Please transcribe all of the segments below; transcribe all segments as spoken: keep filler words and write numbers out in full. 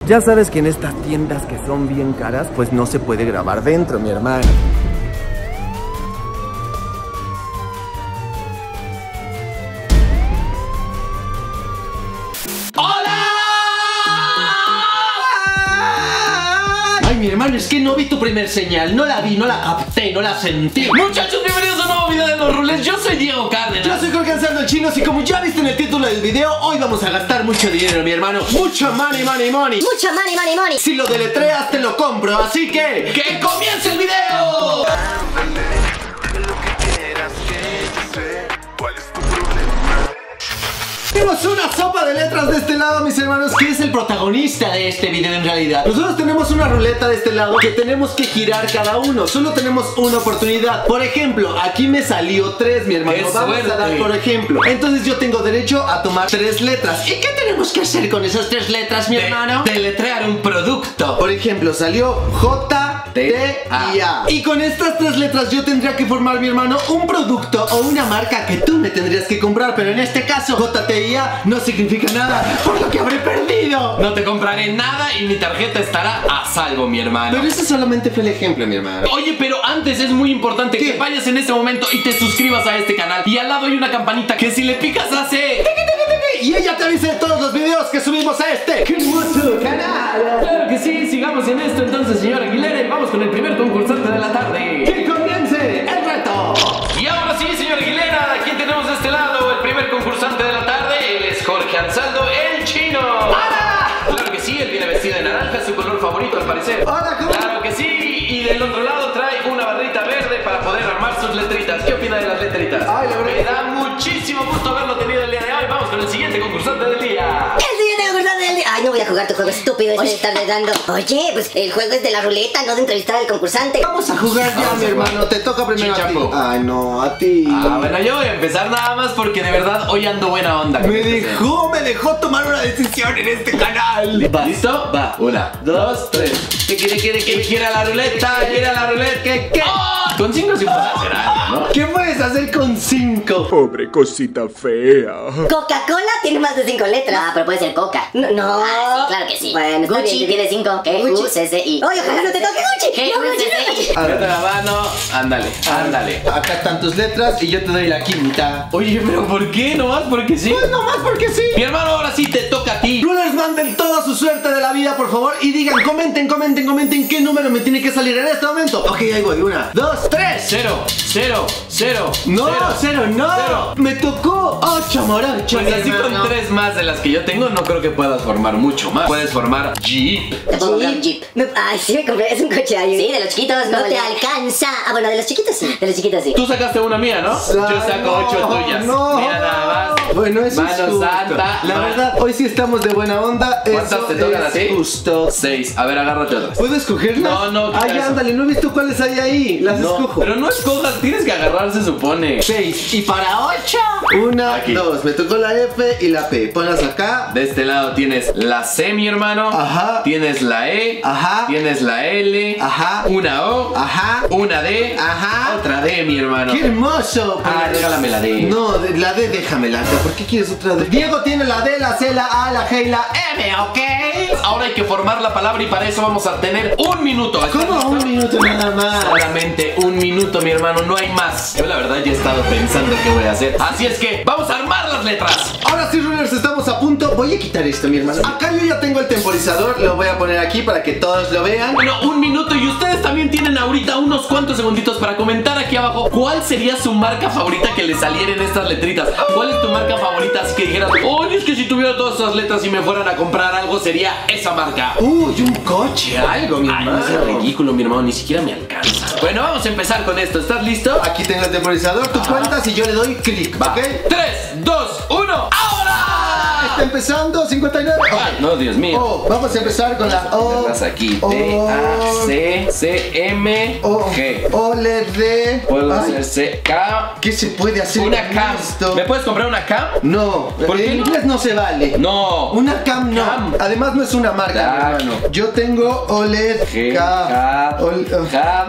Ya sabes que en estas tiendas que son bien caras, pues no se puede grabar dentro, mi hermano. Mi hermano, es que no vi tu primer señal, no la vi, no la capté, no la sentí. Muchachos, bienvenidos a un nuevo video de los rulets. Yo soy Diego Cárdenas. Yo soy Jorge Ansaldo el Chino. Y como ya viste en el título del video, hoy vamos a gastar mucho dinero, mi hermano. Mucho money, money, money. Mucho money, money, money. Si lo deletreas, te lo compro. Así que, ¡que comience el video! Tenemos una sopa de letras de este lado, mis hermanos, que es el protagonista de este video en realidad. Nosotros tenemos una ruleta de este lado que tenemos que girar cada uno. Solo tenemos una oportunidad. Por ejemplo, aquí me salió tres, mi hermano. ¡Qué Vamos suerte! a dar por ejemplo. Entonces yo tengo derecho a tomar tres letras. ¿Y qué tenemos que hacer con esas tres letras, mi De, hermano? deletrear un producto. Por ejemplo, salió J, T y A. Y con estas tres letras yo tendría que formar, mi hermano, un producto o una marca que tú me tendrías que comprar. Pero en este caso, J, T y A no significa nada, por lo que habré perdido. No te compraré nada y mi tarjeta estará a salvo, mi hermano. Pero ese solamente fue el ejemplo, mi hermano. Oye, pero antes es muy importante ¿Qué? que vayas en este momento y te suscribas a este canal. Y al lado hay una campanita que si le picas hace... Y ella te avisa de todos los videos que subimos a este hermoso canal. Claro que sí, sigamos en esto entonces, señor Aguilera, y vamos con el primer concursante de la tarde. ¡Que comience el reto! Y ahora sí, señor Aguilera, aquí tenemos de este lado el primer concursante de la tarde. Él es Jorge Ansaldo el Chino. ¡Hola! Claro que sí, él viene vestido de naranja, su color favorito al parecer. ¡Hola! ¿Cómo? Claro que sí, y del otro lado trae una barrita verde para poder armar sus letritas. ¿Qué opina de las letritas? Ay, la verdad. Me da muchísimo gusto haberlo tenido el día de hoy. Vamos con el siguiente concursante del día. El siguiente concursante del día. Ay, no voy a jugar tu juego estúpido este de estarle dando. Oye, pues el juego es de la ruleta, no de entrevistar al concursante. Vamos a jugar ya, Vamos mi a jugar. hermano. Te toca primero a ti. Chichapo. Ay, no, a ti. Ah, bueno, yo voy a empezar nada más porque de verdad hoy ando buena onda. Me dejó, me dejó tomar una decisión en este canal. ¿Listo? Va, una, dos, tres. ¿Qué quiere, quiere, quiere? Gira la ruleta, gira la ruleta. ¿Qué, qué? ¡Oh! Con cinco sí puedo hacer algo, ¿no? ¿Qué puedes hacer con cinco? Pobre cosita fea. Coca-Cola tiene más de cinco letras. Ah, pero puede ser Coca. No, no. Ah, sí, claro que sí. Bueno, está Gucci bien. tiene cinco. G U C C I. Oye, ojalá no te toque Gucci. G No, U Gucci, C no. C I. Mete la mano, ándale, ándale. Acá están tus letras y yo te doy la quinta. Oye, pero ¿por qué? ¿Nomás porque sí? Pues nomás porque sí. Mi hermano, ahora sí te toca a ti. Rulers, manden toda su suerte de la vida, por favor. Y digan, comenten, comenten, comenten qué número me tiene que salir en este momento. Ok, ahí voy, una, dos, tres. Cero, cero, cero. No, cero, cero, no. cero. Me tocó ocho morochos. Pues así con tres más de las que yo tengo, no creo que puedas formar mucho más. Puedes formar Jeep. Te puedo comprar un Jeep. Me- Ay, sí, me compré. Es un coche ahí. Sí, de los chiquitos. No como te el- alcanza. Ah, bueno, de los chiquitos sí. De los chiquitos, sí. Tú sacaste una mía, ¿no? Yo saco No, ocho tuyas. No. Mira nada más. Bueno, eso es Mano justo. santa. La Ma- verdad, hoy sí estamos de buena onda. ¿Cuántas Eso te tocan a es ti? justo. Seis. A ver, agárrate otras. ¿Puedo escogerlas? No, no, quita Ay, eso. ándale, no he visto cuáles hay ahí. Las No, escojo. pero no escojas, tienes que agarrar, se supone. Seis. Y para ocho. Una, Aquí. dos. Me tocó la F y la P. Ponlas acá. De este lado tienes la C, mi hermano. Ajá. Tienes la E. Ajá. Tienes la L. Ajá. Una O. Ajá. Una D. Ajá. Otra D, mi hermano. ¡Qué hermoso! Ah, regálame la D. No, de- la D déjamela. ¿Por qué quieres otra D? Diego tiene la D, la C, la A, la G y la M, ¿ok? Ahora hay que formar la palabra y para eso vamos a tener un minuto. ¿Estás ¿Cómo? listo? Un minuto nada más. Solamente un minuto, mi hermano, no hay más. Yo la verdad ya he estado pensando qué voy a hacer. Así es que vamos a armar las letras. Ahora sí, Rulers, estamos a punto. Voy a quitar esto, mi hermano. Acá yo ya tengo el temporizador. Lo voy a poner aquí para que todos lo vean. Bueno, un minuto y ustedes también tienen ahorita unos cuantos segunditos para comentar aquí abajo cuál sería su marca favorita que le saliera en estas letritas. ¿Cuál es tu marca favorita? Así que dijeras, oye, es que si tuviera todas esas letras y me fueran a comprar algo sería esa marca. Uy, un coche, algo, mi Ay, hermano. no seas ridículo, mi hermano, ni siquiera me alcanza. Bueno, vamos a empezar con esto. ¿Estás listo? Aquí tengo el temporizador. Tú cuentas y yo le doy clic, Va. ¿ok? tres, dos, uno, ¡ahora! Está empezando, cincuenta y nueve. Ok. Ay, no, Dios mío. O, vamos a empezar con la O. Verlas aquí. O. D, A, C, C, M, O. G. O, L, D. Puedo Ay, hacer C, K. ¿qué se puede hacer Una con cam. esto? ¿Me puedes comprar una cam? No, ¿Por qué en no? inglés no se vale. No. Una cam no. Cam. Además no es una marca, Cam. mi hermano. Yo tengo O L E D. G, K. K, Ol- K,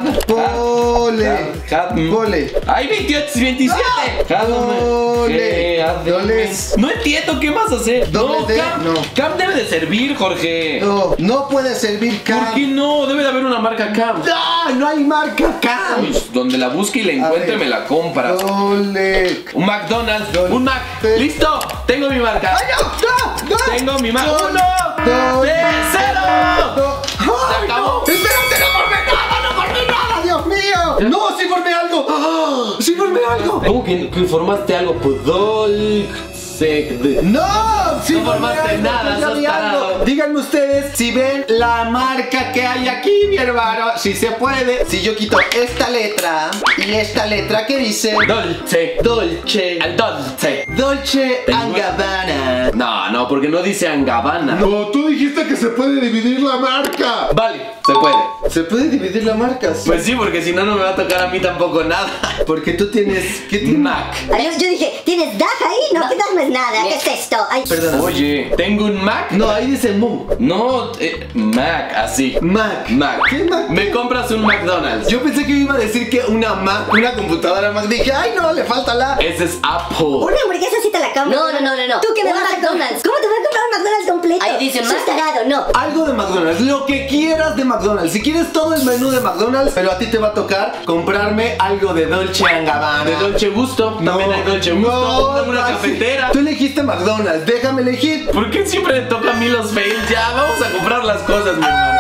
Pole. K, Pole. ¡Ay, veintiocho, veintisiete! Dole. G, A, D, Doles. No entiendo qué más hacer. D. Doble no, D, Cam. no. Cam debe de servir, Jorge. No, no puede servir Cam. ¿Por qué no? Debe de haber una marca Cam. No, no hay marca Cam. Pues, donde la busque y la encuentre, me la compra. Dole. Un McDonald's, Dole. un Mac. Sí. ¡Listo! Tengo mi marca. ¡Ay, no! ¡No! ¡No! Tengo mi Mac. Dole. ¡Uno! Dole. ¡De cero! No. ¡Ay, ¿Se acabó? no! ¡Espérate, no formé nada! ¡No formé nada, Dios mío! ¡No, sí formé algo! ¡Ah! ¡Sí formé algo! ¿Cómo que, que formaste algo? Podol... Sec... ¡No! ¡Sí No formé formaste algo, nada, ya sos vi algo. tarado. Díganme ustedes si ven la marca que hay aquí, mi hermano. Si se puede. Si yo quito esta letra y esta letra que dice Dolce. Dolce. El Dolce. Dolce Tengo- and Gabbana. No, no, porque no dice Angabana. No, tú dijiste que se puede dividir la marca. Vale, se puede. ¿Se puede dividir la marca? Sí. Pues sí, porque si no, no me va a tocar a mí tampoco nada. Porque tú tienes... ¿Qué tienes? Mac. Adiós, yo dije, ¿tienes DAG ahí? No, que DAG no es nada. ¿Qué es esto? Ay, Perdón. Oye, ¿tengo un Mac? No, ahí dice Mu. No, eh, Mac, así. Mac. Mac. ¿Qué Mac? Me compras un McDonald's. Yo pensé que iba a decir que una Mac, una computadora Mac. Dije, ay no, le falta la... Ese es Apple. una hamburguesa sí te la compro. No, no, no, no, no. ¿Tú qué me Un vas a McDonald's. ¿Cómo te vas a comprar un McDonald's completo? Ahí dice un Sos Mac. tarado, no. Algo de McDonald's, lo que quieras de McDonald's. Si quieres todo el menú de McDonald's, pero a ti te va a tocar comprarme algo de Dolce and Gabbana. De Dolce Gusto. También hay Dolce Gusto. No, una no, cafetera. Tú elegiste McDonald's, déjame elegir. ¿Por qué siempre le toca a mí los fails? Ya, vamos a comprar las cosas, mi hermano.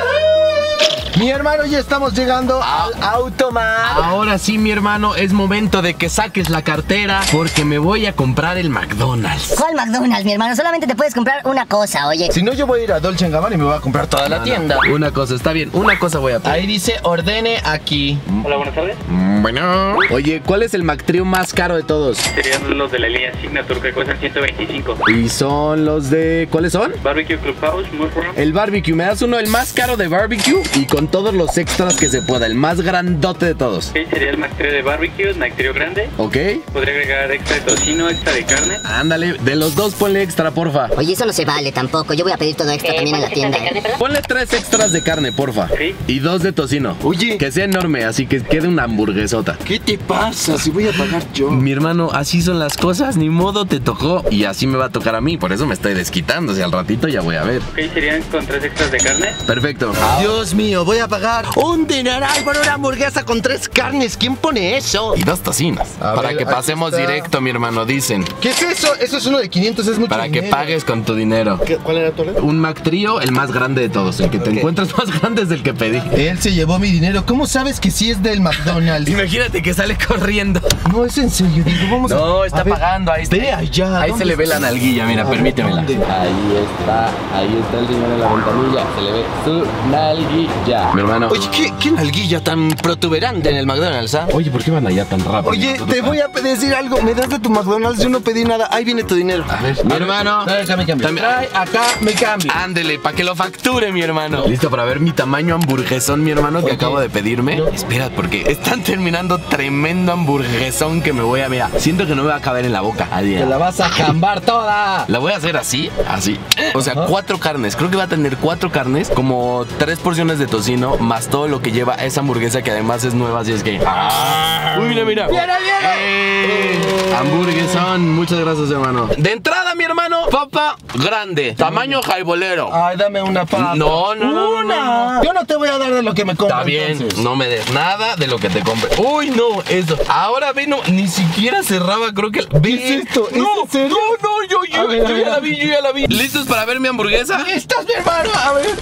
Mi hermano, ya estamos llegando al Automat. Ahora sí, mi hermano, es momento de que saques la cartera porque me voy a comprar el McDonald's. ¿Cuál McDonald's, mi hermano? Solamente te puedes comprar una cosa, oye. Si no, yo voy a ir a Dolce and Gabbana y me voy a comprar toda la tienda. Una cosa, está bien, una cosa voy a pedir. Ahí dice, ordene aquí. Hola, buenas tardes. Bueno. Oye, ¿cuál es el McTrio más caro de todos? Serían los de la línea Signature que cuestan ciento veinticinco. Y son los de... ¿Cuáles son? Barbecue Clubhouse, Murmur. El barbecue, me das uno, el más caro de barbecue y con todos los extras que se pueda, el más grandote de todos. Ok, sería el McTrio de barbecue, McTrio grande. ¿Ok? Podría agregar extra de tocino, extra de carne. Ándale, de los dos ponle extra, porfa. Oye, eso no se vale tampoco. Yo voy a pedir todo extra también en la tienda. ¿eh? Ponle tres extras de carne, porfa. Sí. Y dos de tocino. Oye. Que sea enorme, así que quede una hamburguesota. ¿Qué te pasa? Si voy a pagar yo. Mi hermano, así son las cosas, ni modo te tocó. Y así me va a tocar a mí, por eso me estoy desquitando. Si al ratito ya voy a ver. Ok, serían con tres extras de carne. Perfecto. Dios mío, voy a pagar un dineral por una hamburguesa con tres carnes. ¿Quién pone eso? Y dos tocinos. A Para ver, que aquí pasemos está. directo, mi hermano, dicen. ¿Qué es eso? Eso es uno de quinientos, es mucho Para que dinero. pagues con tu dinero. ¿Qué- ¿Cuál era tu orden? Un McTrio, el más grande de todos. El que te Ok. encuentras más grande es el que pedí. Él se llevó mi dinero. ¿Cómo sabes que sí es del McDonald's? Imagínate que sale corriendo. No, es en serio, digo, vamos a... No, está a ver, pagando, ahí está. Ve allá. Ahí ¿dónde se le ve la está? nalguilla, mira, A ver, permítemela. ¿dónde? Ahí está, ahí está el señor en la ventanilla. Se le ve su nalguilla. Mi hermano. Oye, ¿qué, qué nalguilla tan protuberante en el McDonald's, ¿ah? Oye, ¿por qué van allá tan rápido? Oye, te voy a decir algo. ¿Me das de tu McDonald's? Yo no pedí nada. Ahí viene tu dinero. A ver, mi hermano. Trae acá mi cambio. También- Trae acá mi cambio. Ándele, para que lo facture, mi hermano. ¿Listo para ver mi tamaño hamburguesón, mi hermano, que Oye. acabo de pedirme? Espera, porque están terminando tremendo hamburguesón que me voy a... Mira, siento que no me va a caber en la boca. Adiós. Te la vas a jambar toda. La voy a hacer así, así. O sea, cuatro carnes. Creo que va a tener cuatro carnes, como tres porciones de tocino, más todo lo que lleva esa hamburguesa que además es nueva, así es que... ¡Ah! Uy, mira, mira. ¡Viene, viene! ¡Eh! Hamburguesón, muchas gracias, hermano. De entrada, mi hermano, papa grande, tamaño jaibolero. Ay, dame una papa. No, no, no, Una. no, no. Yo no te voy a dar de lo que me compras. Está bien, entonces. no me des nada de lo que te compre. Uy, no, eso. Ahora vino, ni siquiera cerraba, creo que... ¿Qué es esto? ¿Es No, en serio? no, no, yo, yo, A ver, a yo ver, ya a la ver. vi, yo ya la vi. ¿Listos para ver mi hamburguesa? ¿Estás mi hermano? A ver.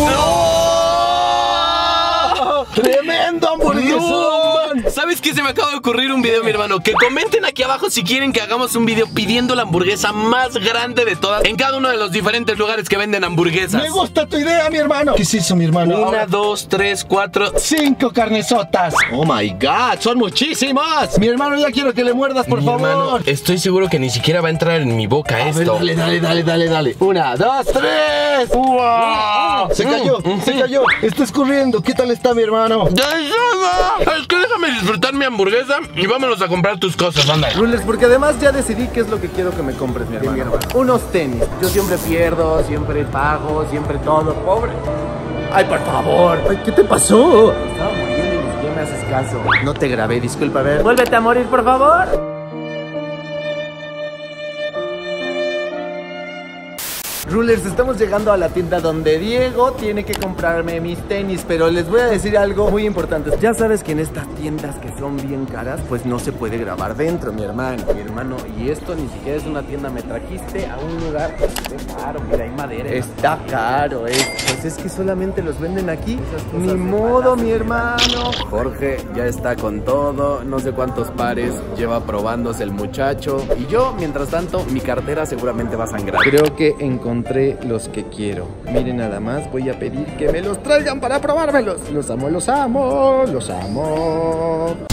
¡Wow! ¡Tremendo hamburguesón! No, man. ¿Sabes qué? Se me acaba de ocurrir un video, mi hermano. Que comenten aquí abajo si quieren que hagamos un video pidiendo la hamburguesa más grande de todas en cada uno de los diferentes lugares que venden hamburguesas. Me gusta tu idea, mi hermano. ¿Qué es eso, mi hermano? Una, Ahora, dos, tres, cuatro. cinco carnesotas. Oh my God, son muchísimas. Mi hermano, ya quiero que le muerdas, por Mi favor. hermano, estoy seguro que ni siquiera va a entrar en mi boca A ver, esto. dale, dale, dale, dale, dale. Una, dos, tres. ¡Wow! Se cayó, se cayó. Está escurriendo. ¿Qué tal está, mi hermano? ¡Ya, ya, ya! Es que déjame disfrutar mi hamburguesa y vámonos a comprar tus cosas, anda. Rulers, porque además ya decidí qué es lo que quiero que me compres, mi hermano. Unos tenis. Yo siempre pierdo, siempre pago, siempre todo. Pobre. Ay, por favor. Ay, ¿qué te pasó? Estaba muriendo y ni siquiera me haces caso. No te grabé, disculpa, a ver. Vuélvete a morir, por favor. Rulers, estamos llegando a la tienda donde Diego tiene que comprarme mis tenis, pero les voy a decir algo muy importante. Ya sabes que en estas tiendas que son bien caras, pues no se puede grabar dentro, mi hermano. Mi hermano, y esto ni siquiera es una tienda, me trajiste a un lugar que está caro, mira, hay madera. Está caro, es, pues es que solamente los venden aquí. Ni modo, mi hermano. Jorge ya está con todo, no sé cuántos pares lleva probándose el muchacho. Y yo, mientras tanto, mi cartera seguramente va a sangrar. Creo que encontré los que quiero. Miren nada más, voy a pedir que me los traigan para probármelos. Los amo, los amo, los amo.